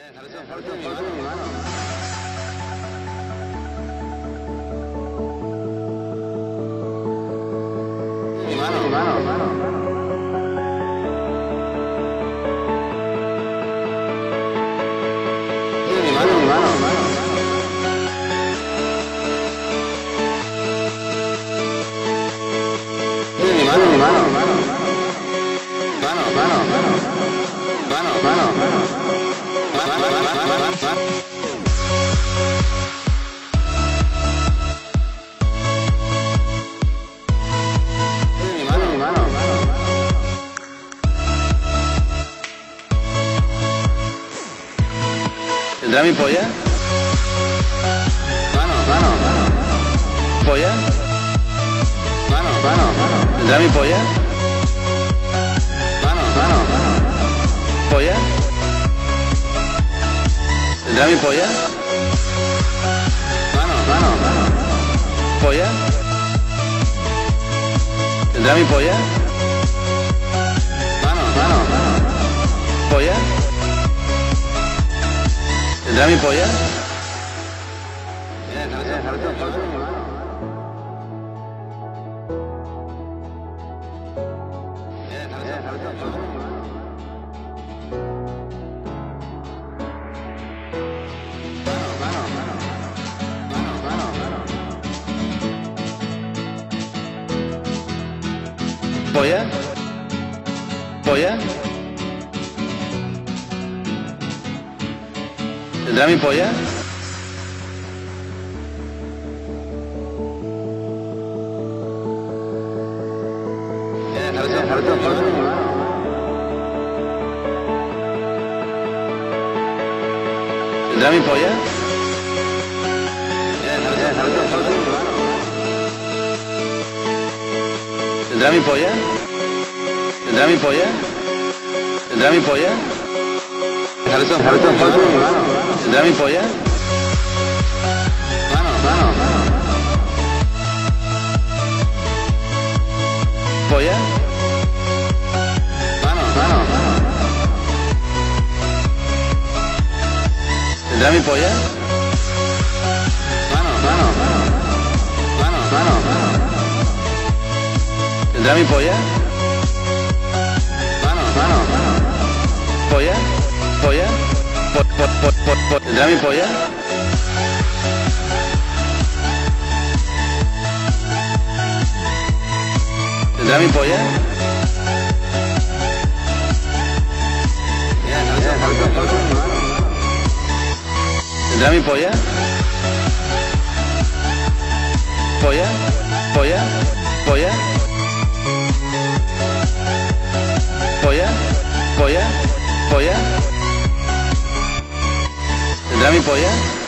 ¿Tendrá mi polla? ¿Polla? ¿Tendrá mi polla? ¿Polla? ¿Tendrá mi polla? ¿Polla? ¿Tendrá mi polla? ¿Polla? ¿Tendrá mi polla? ¿Polla? ¿Polla? ¿Tendrá mi polla? ¿Tendrá mi polla? ¿Tendrá mi polla? ¿Tendrá mi polla? ¿Tendrá mi polla? ¿Tendrá mi polla? ¿Polla? ¿Tendrá mi polla? ¿Tendrá mi polla? ¿Polla? ¿Polla? ¿Tendrá mi polla? ¿Tendrá mi polla? ¿Tendrá mi polla? ¿Polla? ¿Polla? ¿Polla? ¿Polla? ¿Polla? ¿Polla? ¿Tendrá mi polla?